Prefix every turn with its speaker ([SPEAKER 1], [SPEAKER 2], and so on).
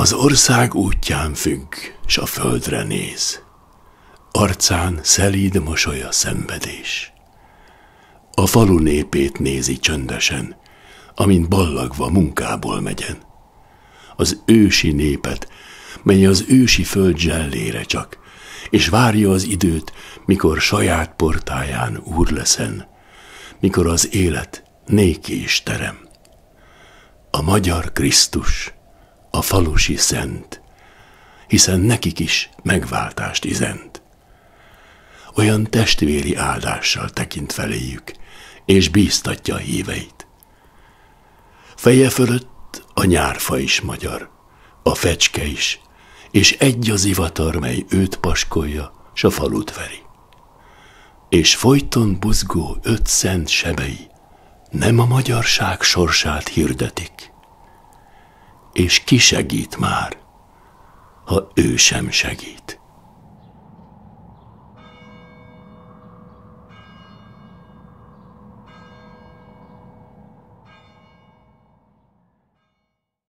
[SPEAKER 1] Az ország útján függ, s a földre néz. Arcán szelíd mosolya szenvedés. A falu népét nézi csöndesen, amint ballagva munkából megyen. Az ősi népet, mely az ősi föld zsellére csak, és várja az időt, mikor saját portáján úr leszen, mikor az élet néki is terem. A magyar Krisztus, a falusi szent, hiszen nekik is megváltást izent. Olyan testvéri áldással tekint feléjük, és bíztatja a híveit. Feje fölött a nyárfa is magyar, a fecske is, és egy az ivatar, mely őt paskolja, s a falut veri. És folyton buzgó 5 szent sebei nem a magyarság sorsát hirdetik. És ki segít már, ha ő sem segít?